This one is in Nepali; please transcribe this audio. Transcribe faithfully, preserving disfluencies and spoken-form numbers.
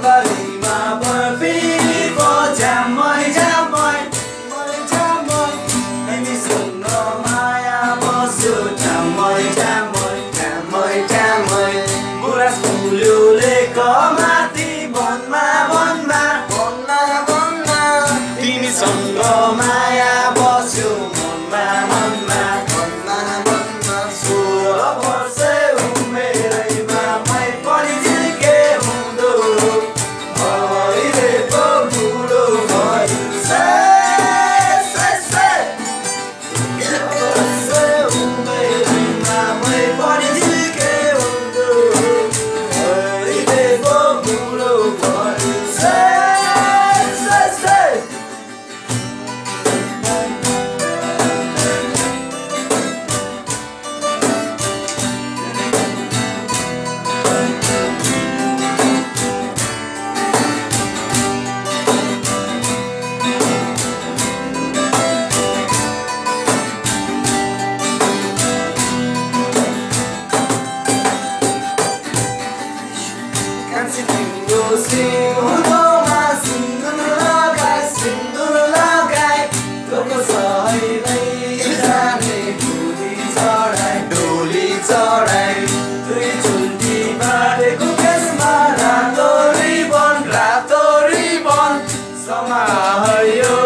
गलीमा बर्फी झ्याम्मै झ्याम्मै झ्याम्मै तिमीसँग माया बस्यो झ्याम्मै झ्याम्मै झ्याम्मै झ्याम्मै गुराँस फुल्योले कमाथि वनमा वनमा वनमा वनमा तिमीसँग माया बस्यो मनमा मनमा मनमा मनमा सोह्र वर्ष उमेरैमा मै पनि झिल्के हुँदो अहिले पो बुढो भयो से से से वर्ष उमेरैमा मै पनि झिल्के हुँदो अहिले पो बुढो भयो से से से कान्छी तिम्रो सिउँदोमा सिन्दुर लगाए सिन्दुर लगाए लोको सहेलै जाने डोली चढाए डोली चढाए दुई चुल्टी बाँडेको केसमा रातो रिबन रातो रिबन समायो